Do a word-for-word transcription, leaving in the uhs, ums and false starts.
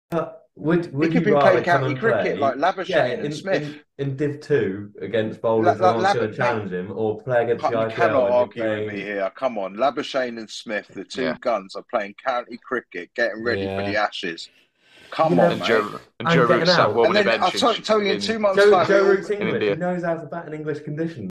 But would He would could you be rather playing come county and cricket like play, yeah, Labuschagne and in Smith. in in Div Two against La, bowlers, no La, one's Lab, going to mate, challenge him, or play against the you I P L cannot when you're argue with me playing? here. Come on, Labuschagne and Smith, the two Yeah. guns, are playing county cricket, getting ready for Yeah. the Ashes. Come Yeah, on, And mate. Joe and and Joe Root getting sat out. warming And the then I'll bench in t- tell you, in in two months' Joe time, Joe it'll Root's in English. He India. knows how to bat in English conditions.